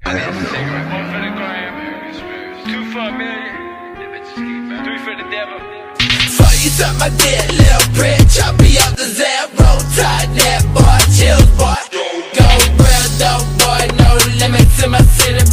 I need a cigarette. One for the gram, two for a million, three for the devil. Before you suck my dick, little prick, chop me up the zero. Tight net, boy, chills, boy. Go real, dope, boy, no limits in my city.